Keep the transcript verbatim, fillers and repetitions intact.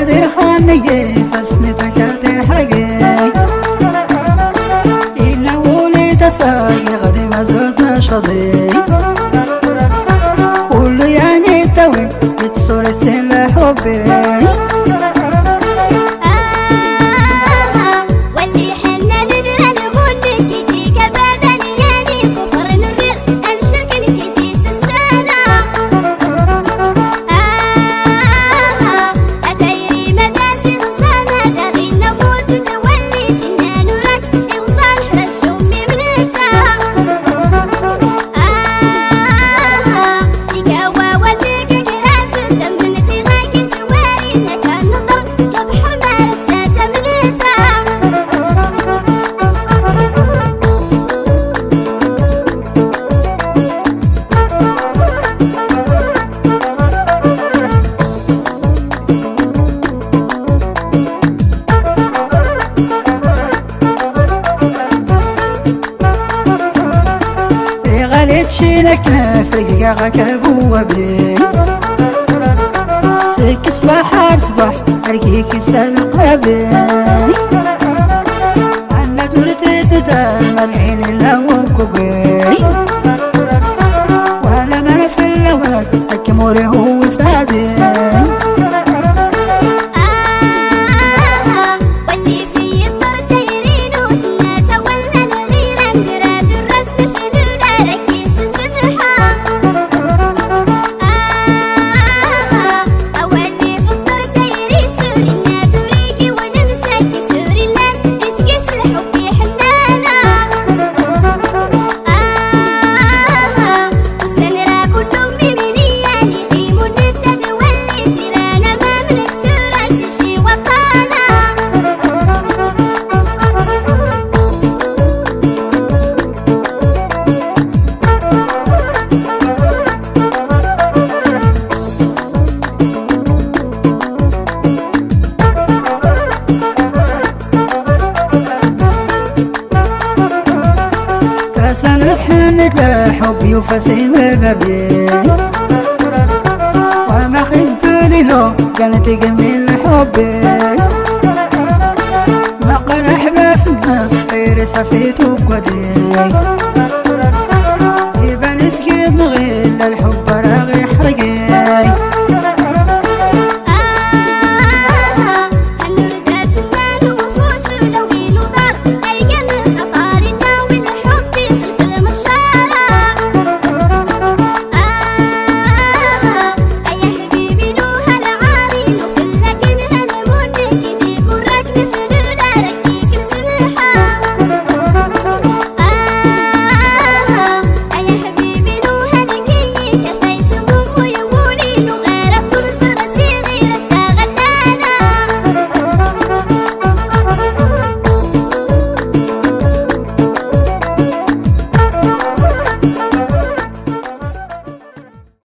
غادر خاني فسني تكاتي حقي إلا ولي تساقي غادي ما زلت نشاطي كل يعني توي بتصوري سن حبي تشيلك نفرق غاك بوابي تك صباح صباح ارقيك سالق بابي انا دورت تدام العين اللوك بي ولا ما في اللوك حكموري هو فادي سنة حمد حبي وفسيم بابي وما خزت له كانت جميل حبي ما قرح بفنا غير سفيت وقدي يبان سكيت غير الحب راغي حرقي